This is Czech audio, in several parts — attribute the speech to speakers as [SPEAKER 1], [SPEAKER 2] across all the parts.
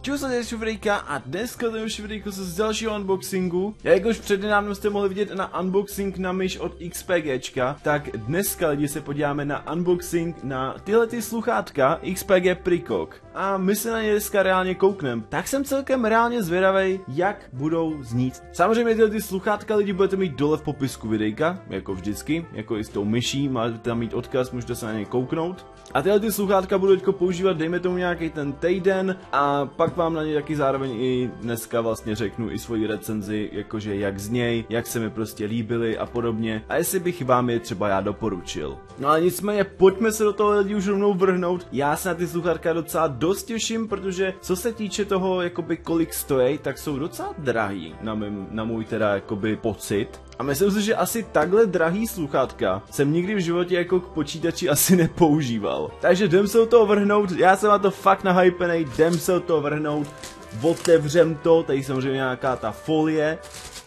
[SPEAKER 1] Čau, jsem Šifrejka a dneska ten Šifrejko se z dalšího unboxingu. Jakož přednedávno jste mohli vidět na unboxing na myš od XPGčka, tak dneska lidi se podíváme na unboxing na tyhle ty sluchátka XPG Precock. A my se na ně dneska reálně koukneme. Tak jsem celkem reálně zvědavej, jak budou znít. Samozřejmě tyhle ty sluchátka lidi budete mít dole v popisku videjka, jako vždycky, jako i s tou myší, máte tam mít odkaz, můžete se na ně kouknout. A tyhle ty sluchátka budu teďko používat, dejme tomu nějaký ten týden a pak vám na ně taky zároveň i dneska vlastně řeknu i svoji recenzi, jakože jak zněj, jak se mi prostě líbily a podobně a jestli bych vám je třeba já doporučil. No ale nicméně pojďme se do toho lidi už rovnou vrhnout, já se na ty sluchátka docela dost těším, protože co se týče toho jakoby kolik stojí, tak jsou docela drahý na můj teda jakoby pocit. A myslím si, že asi takhle drahý sluchátka jsem nikdy v životě jako k počítači asi nepoužíval. Takže jdem se do toho vrhnout, já jsem na to fakt nahypenej, jdem se do toho vrhnout, otevřem to, tady samozřejmě nějaká ta folie.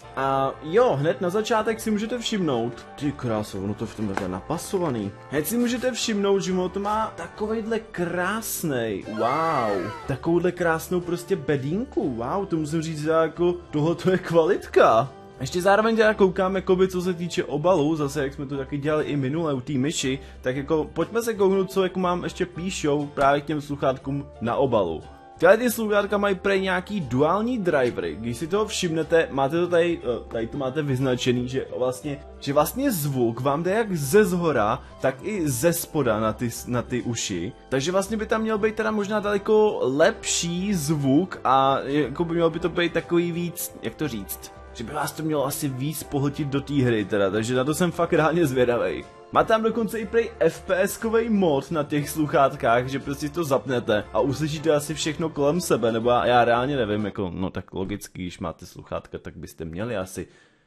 [SPEAKER 1] A jo, hned na začátek si můžete všimnout, ty kráso, ono to v tom je napasovaný. Hned si můžete všimnout, že ono to má takovejhle krásnej, wow, takovouhle krásnou prostě bedínku, wow, to musím říct jako, tohoto je kvalitka. Ještě zároveň teda koukám, jakoby, co se týče obalu, zase jak jsme to taky dělali i minule u té myši, tak jako pojďme se kouknout, co jako mám ještě píšou právě k těm sluchátkům na obalu. Tyhle ty sluchátka mají prej nějaký duální drivery, když si toho všimnete, máte to tady to máte vyznačený, že vlastně zvuk vám jde jak ze zhora, tak i ze spoda na ty uši, takže vlastně by tam měl být teda možná daleko lepší zvuk a jako by mělo by to být takový víc, jak to říct, že by vás to mělo asi víc pohltit do té hry teda, takže na to jsem fakt reálně zvědavej. Má tam dokonce i prej FPS-kovej mod na těch sluchátkách, že prostě to zapnete a uslyšíte asi všechno kolem sebe, nebo já reálně nevím, jako, no tak logicky, když máte sluchátka, tak byste měli asi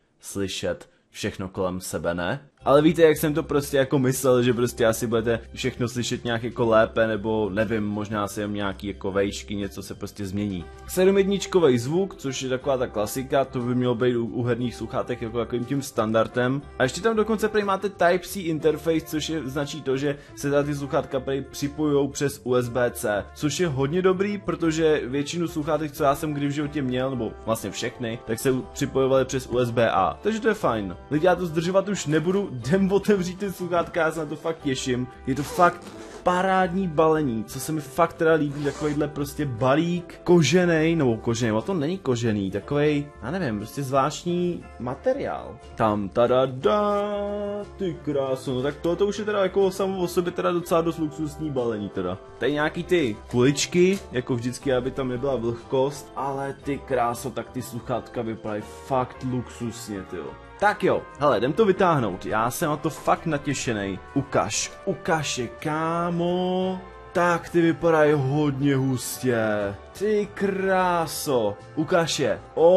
[SPEAKER 1] slyšet všechno kolem sebe, ne? Ale víte, jak jsem to prostě jako myslel, že prostě asi budete všechno slyšet nějak jako lépe, nebo nevím, možná se jen nějaký jako vejšky, něco se prostě změní. 7jedničkový zvuk, což je taková ta klasika, to by mělo být u herních sluchátek jako takovým tím standardem. A ještě tam dokonce prej máte Type-C interface, což značí to, že se tady ty sluchátka prej připojujou přes USB-C, což je hodně dobrý, protože většinu sluchátek, co já jsem kdy v životě měl, nebo vlastně všechny, tak se připojovaly přes USB-A. Takže to je fajn. Lidi, já to zdržovat už nebudu. Jdem otevřít ty sluchátka, já se na to fakt těším. Je to fakt parádní balení, co se mi fakt teda líbí, takovejhle prostě balík kožený, nebo kožený, ale to není kožený, takovej, já nevím, prostě zvláštní materiál. Tam tadada, ty kráso, no tak tohle už je teda jako samo o sobě teda docela dost luxusní balení teda. Tady nějaký ty kuličky, jako vždycky, aby tam nebyla vlhkost, ale ty kráso, tak ty sluchátka vypadají fakt luxusně, tyjo. Tak jo, hele, jdem to vytáhnout, já jsem na to fakt natěšenej. Ukaž je, kámo. Tak ty vypadají hodně hustě. Ty kráso. Ukaž je.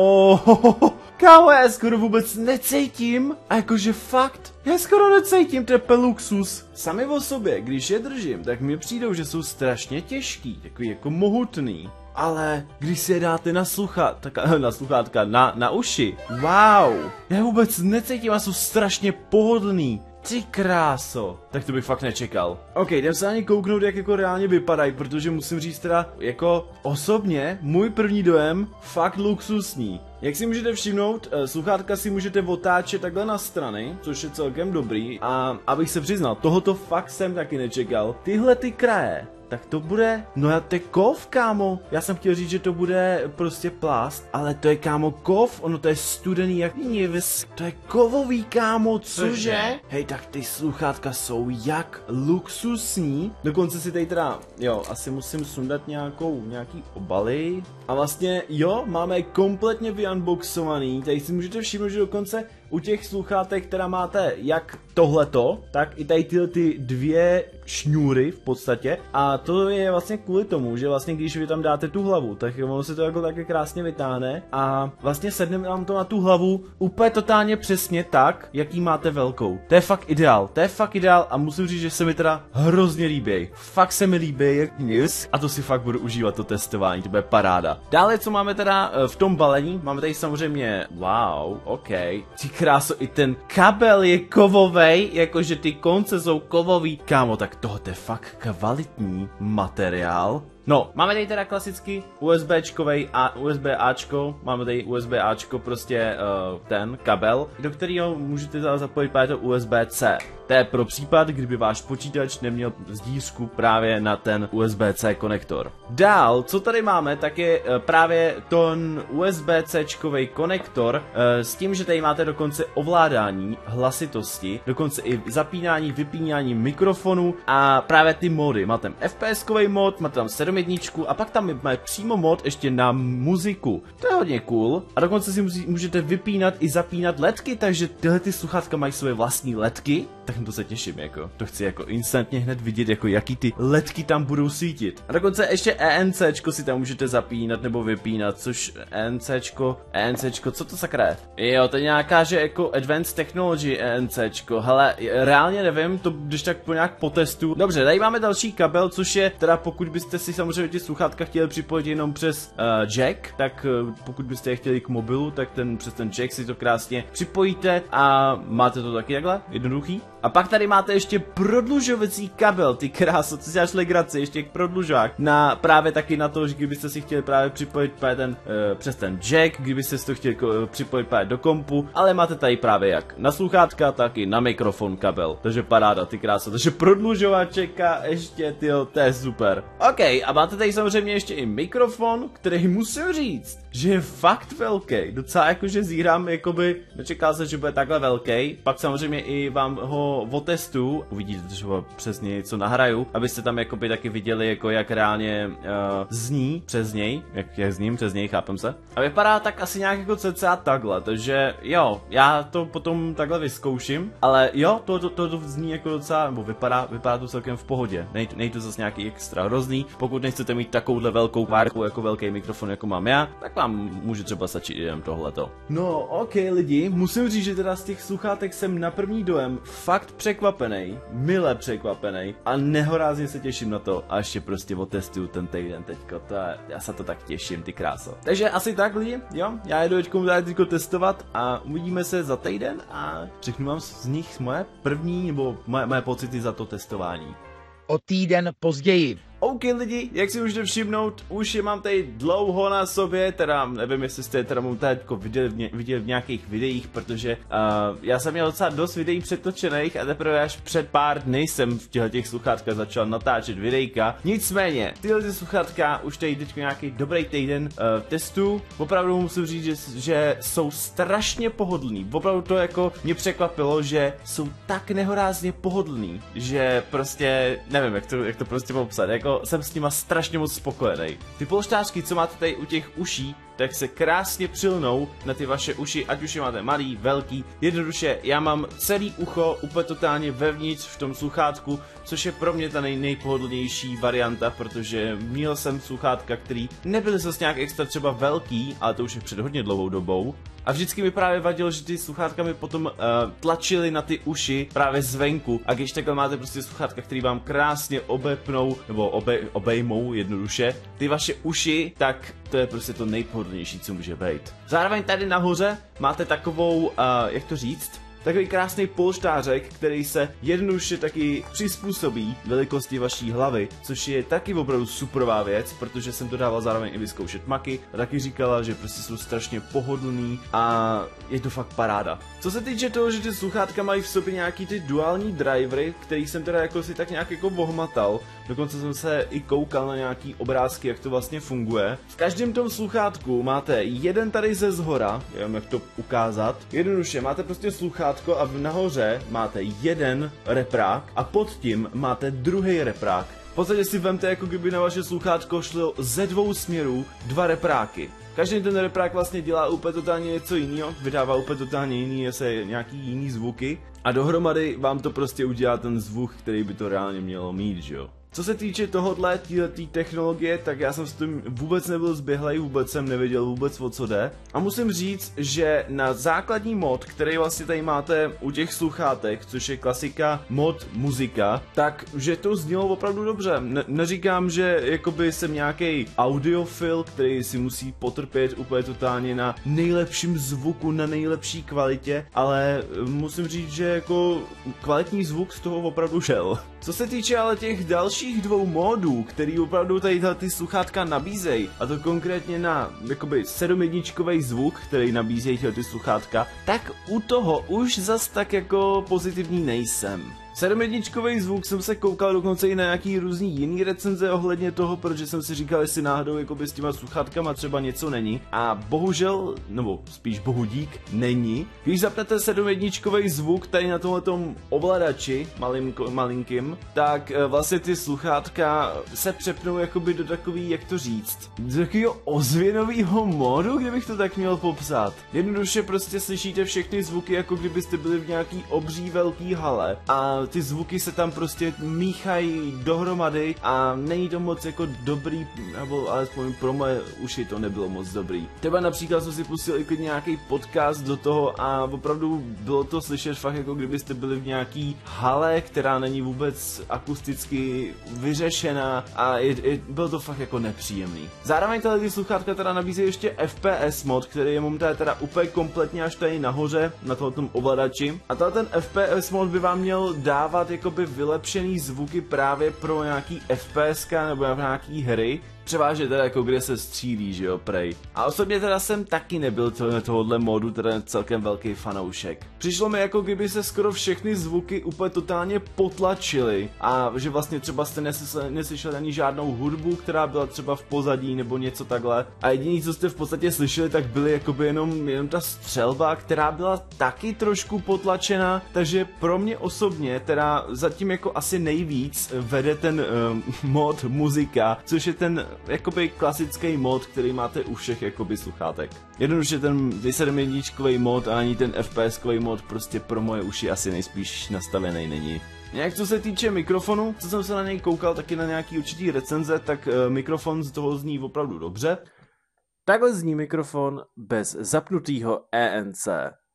[SPEAKER 1] Kámo, já skoro vůbec necítím. A jakože fakt, já skoro necítím, to je luxus. Sami o sobě, když je držím, tak mi přijdou, že jsou strašně těžký, takový jako mohutný. Ale když si je dáte na sluchátka, na uši, wow, já vůbec necítím a jsou strašně pohodlný. Ty kráso, tak to bych fakt nečekal. Ok, jdem se na ně kouknout, jak jako reálně vypadají, protože musím říct teda, jako osobně, můj první dojem, fakt luxusní. Jak si můžete všimnout, sluchátka si můžete otáčet takhle na strany, což je celkem dobrý. A abych se přiznal, tohoto fakt jsem taky nečekal. Tyhle ty kraje, tak to bude, no to je kov, kámo. Já jsem chtěl říct, že to bude prostě plast, ale to je, kámo, kov, ono to je studený jak níves. To je kovový, kámo, cože? Hej, tak ty sluchátka jsou jak luxusní. Dokonce si tady teda, jo, asi musím sundat nějaký obaly. A vlastně, jo, máme kompletně vyunboxovaný, tady si můžete všimnout, že dokonce u těch sluchátek, která máte jak tohleto, tak i tady tyhle ty dvě šňůry v podstatě. A to je vlastně kvůli tomu, že vlastně když vy tam dáte tu hlavu, tak ono se to jako také krásně vytáhne a vlastně sedne nám to na tu hlavu úplně totálně přesně tak, jaký máte velkou. To je fakt ideál, a musím říct, že se mi teda hrozně líbí. Fakt se mi líbí jak news a to si fakt budu užívat, to testování, to bude paráda. Dále, co máme teda v tom balení, máme tady samozřejmě, wow, ok. Ty kráso, i ten kabel je kovovej, jakože ty konce jsou kovový. Kámo, tak tohle je fakt kvalitní materiál. No, máme tady teda klasicky USBčkovej a USB-Ačko, máme tady USB-Ačko, prostě ten kabel, do kterého můžete zapojit právě to USB-C. To je pro případ, kdyby váš počítač neměl zdířku právě na ten USB-C konektor. Dál, co tady máme, tak je právě ten USB-C-čkovej konektor s tím, že tady máte dokonce ovládání hlasitosti, dokonce i zapínání, vypínání mikrofonu a právě ty mody. Máte tam FPS-kovej mod, máte tam 7.1 a pak tam máme přímo mod ještě na muziku. To je hodně cool. A dokonce si můžete vypínat i zapínat ledky, takže tyhle ty sluchátka mají své vlastní ledky. Tak to se těším, jako. To chci jako instantně hned vidět, jako jaký ty ledky tam budou svítit. A dokonce ještě ENCčko si tam můžete zapínat nebo vypínat, což ENCčko, co to sakra je? Jo, to je nějaká, že jako Advanced Technology ENCčko, hele, reálně nevím, to když tak po nějak potestu. Dobře, tady máme další kabel, což je, teda pokud byste si samozřejmě ty sluchátka chtěli připojit jenom přes jack, tak pokud byste je chtěli k mobilu, tak přes ten jack si to krásně připojíte a máte to taky takhle, jednoduchý. A pak tady máte ještě prodlužovací kabel, ty kráso, co si dáš legraci, ještě prodlužák, na právě taky na to, že kdybyste si chtěli právě připojit právě přes ten jack, kdybyste si to chtěli připojit právě do kompu, ale máte tady právě jak na sluchátka, tak i na mikrofon kabel, takže paráda, ty kráso, takže prodlužovačeka ještě, tyjo, to je super. OK, a máte tady samozřejmě ještě i mikrofon, který musím říct, že je fakt velký, docela jakože zírám, jakoby, nečekal se, že bude takhle velký, pak samozřejmě i vám ho otestu, uvidíte, že ho přes něj co nahraju, abyste tam jakoby taky viděli, jako jak reálně zní přes něj, jak zním přes něj, chápem se. A vypadá tak asi nějak jako cca takhle, takže jo, já to potom takhle vyzkouším, ale jo, to zní jako docela, nebo vypadá to celkem v pohodě, nej to zase nějaký extra hrozný, pokud nechcete mít takovouhle velkou várku jako velký mikrofon, jako mám já, tak vám může třeba stačit jenom tohleto. No, ok lidi, musím říct, že teda z těch sluchátek jsem na první dojem fakt překvapený, mile překvapený a nehorázně se těším na to a ještě prostě otestuju ten týden teďko, já se to tak těším, ty kráso. Takže asi tak lidi, jo, já jedu teďko testovat a uvidíme se za týden a řeknu vám z nich moje první nebo moje pocity za to testování.
[SPEAKER 2] O týden později.
[SPEAKER 1] OK lidi, jak si můžete všimnout, už je mám tady dlouho na sobě, teda nevím, jestli jste je teda teďko viděli v nějakých videích, protože já jsem měl docela dost videí přetočených a teprve až před pár dny jsem v těch sluchátkách začal natáčet videjka. Nicméně, tyhle sluchátka už tady teďko nějaký dobrý týden testu, opravdu musím říct, že jsou strašně pohodlný, opravdu to jako mě překvapilo, že jsou tak nehorázně pohodlný, že prostě, nevím jak to prostě popsat, jako jsem s nima strašně moc spokojený. Ty polštářky, co máte tady u těch uší, tak se krásně přilnou na ty vaše uši, ať už je máte malý, velký. Jednoduše, já mám celý ucho úplně totálně vevnitř v tom sluchátku, což je pro mě ta nejpohodlnější varianta, protože měl jsem sluchátka, který nebyly zase nějak extra třeba velký, ale to už je před hodně dlouhou dobou. A vždycky mi právě vadilo, že ty sluchátka mi potom tlačily na ty uši právě zvenku. A když takhle máte prostě sluchátka, který vám krásně obepnou, nebo obejmou jednoduše, ty vaše uši, tak to je prostě to nejpohodlnější, co může být. Zároveň tady nahoře máte takovou, jak to říct, takový krásný polštářek, který se jednoduše taky přizpůsobí velikosti vaší hlavy, což je taky opravdu superová věc, protože jsem to dával zároveň i vyzkoušet Maky a taky říkala, že prostě jsou strašně pohodlný a je to fakt paráda. Co se týče toho, že ty sluchátka mají v sobě nějaký ty duální drivery, který jsem teda jako si tak nějak jako ohmatal, dokonce jsem se i koukal na nějaký obrázky, jak to vlastně funguje. V každém tom sluchátku máte jeden tady ze zhora, nevím jak to ukázat, jednoduše máte prostě sluchátko a nahoře máte jeden reprák a pod tím máte druhý reprák. V podstatě si vemte, jako kdyby na vaše sluchátko šlo ze dvou směrů dva repráky. Každý ten reprák vlastně dělá úplně totálně něco jiného, vydává úplně totálně jiný, nějaký jiný zvuky a dohromady vám to prostě udělá ten zvuk, který by to reálně mělo mít, že jo. Co se týče tohohle, té technologie, tak já jsem s tím vůbec nebyl zběhlej, vůbec jsem nevěděl vůbec o co jde. A musím říct, že na základní mod, který vlastně tady máte u těch sluchátek, což je klasika mod muzika, tak že to znělo opravdu dobře. Neříkám, že jakoby jsem nějaký audiofil, který si musí potrpět úplně totálně na nejlepším zvuku, na nejlepší kvalitě, ale musím říct, že jako kvalitní zvuk z toho opravdu šel. Co se týče ale těch dalších dalších dvou módů, který opravdu tady ty sluchátka nabízejí, a to konkrétně na jakoby 7.1 zvuk, který nabízejí ty sluchátka, tak u toho už zas tak jako pozitivní nejsem. 7.1 zvuk jsem se koukal dokonce i na nějaký různý jiný recenze ohledně toho, protože jsem si říkal, jestli náhodou jakoby s těma sluchátkama třeba něco není. A bohužel, nebo spíš bohudík, není. Když zapnete 7.1 zvuk tady na tomhletom ovladači malinkým, tak vlastně ty sluchátka se přepnou jakoby do takový, jak to říct, do takového ozvěnového módu, kdybych to tak měl popsat. Jednoduše prostě slyšíte všechny zvuky, jako kdybyste byli v nějaký obří velký hale a ty zvuky se tam prostě míchají dohromady a není to moc jako dobrý, nebo alespoň pro moje uši to nebylo moc dobrý. Třeba například jsem si pustil i nějaký podcast do toho a opravdu bylo to slyšet fakt jako kdybyste byli v nějaký hale, která není vůbec akusticky vyřešená a bylo to fakt jako nepříjemný. Zároveň ty sluchátka teda nabízejí ještě FPS mod, který je momentálně teda úplně kompletně až tady nahoře na tom ovladači. A ten FPS mod by vám měl dávat jakoby vylepšený zvuky právě pro nějaký FPS nebo nějaký hry. Převážně teda jako kde se střílí, že jo, prej. A osobně teda jsem taky nebyl tohohle modu teda celkem velký fanoušek. Přišlo mi jako kdyby se skoro všechny zvuky úplně totálně potlačily a že vlastně třeba jste neslyšeli ani žádnou hudbu, která byla třeba v pozadí nebo něco takhle. A jediný, co jste v podstatě slyšeli, tak byly jakoby jenom ta střelba, která byla taky trošku potlačena, takže pro mě osobně teda zatím jako asi nejvíc vede ten mod muzika, což je ten jakoby klasický mod, který máte u všech jakoby sluchátek. Jednoduše ten 7.1 mod a ani ten FPS-kový mod prostě pro moje uši asi nejspíš nastavený není. Nějak co se týče mikrofonu, co jsem se na něj koukal taky na nějaký určitý recenze, tak mikrofon z toho zní opravdu dobře. Takhle zní mikrofon bez zapnutého ENC.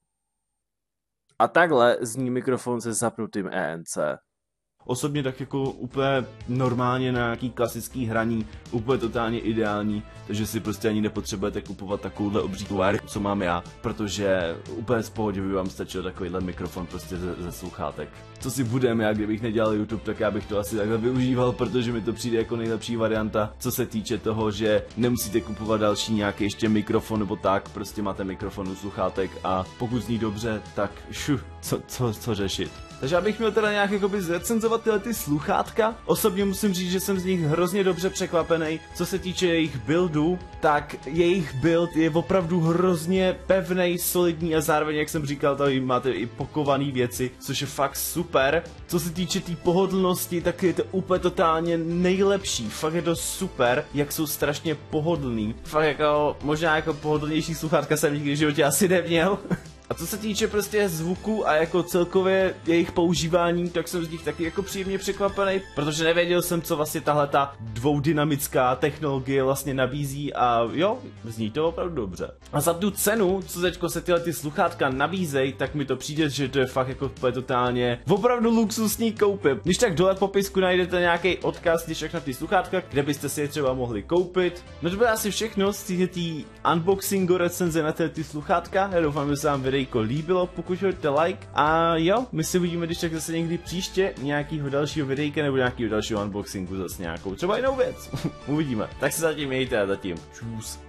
[SPEAKER 1] A takhle zní mikrofon se zapnutým ENC. Osobně tak jako úplně normálně na nějaký klasický hraní, úplně totálně ideální, takže si prostě ani nepotřebujete kupovat takovouhle obří tvár, co mám já, protože úplně z pohodě by vám stačil takovýhle mikrofon prostě ze sluchátek. Co si budem, já kdybych nedělal YouTube, tak já bych to asi takhle využíval, protože mi to přijde jako nejlepší varianta, co se týče toho, že nemusíte kupovat další nějaký ještě mikrofon nebo tak, prostě máte mikrofon u sluchátek a pokud zní dobře, tak co řešit. Takže abych měl teda nějak jakoby zrecenzovat tyhle ty sluchátka, osobně musím říct, že jsem z nich hrozně dobře překvapený. Co se týče jejich buildu, tak jejich build je opravdu hrozně pevnej, solidní a zároveň, jak jsem říkal, tady máte i pokované věci, což je fakt super. Co se týče té pohodlnosti, tak je to úplně totálně nejlepší, fakt je to super, jak jsou strašně pohodlný. Fakt jako, možná jako pohodlnější sluchátka jsem nikdy v životě asi neměl. A co se týče prostě zvuku a jako celkově jejich používání, tak jsem z nich taky jako příjemně překvapený, protože nevěděl jsem, co vlastně tahleta dvoudynamická technologie vlastně nabízí a jo, zní to opravdu dobře. A za tu cenu, co teďko se tyhle ty sluchátka nabízejí, tak mi to přijde, že to je fakt jako totálně opravdu luxusní koupy. Když tak dole v popisku najdete nějaký odkaz, když tak na ty sluchátka, kde byste si je třeba mohli koupit. No to bylo asi všechno z té unboxingu recenze na ty sluchátka. Já doufám, že se vám videjko líbilo, pokud hodíte like. A jo, my si uvidíme, když tak zase někdy příště nějakýho dalšího videjka nebo nějakýho dalšího unboxingu zase nějakou třeba jinou věc. Uvidíme. Tak se zatím mějte a zatím čus.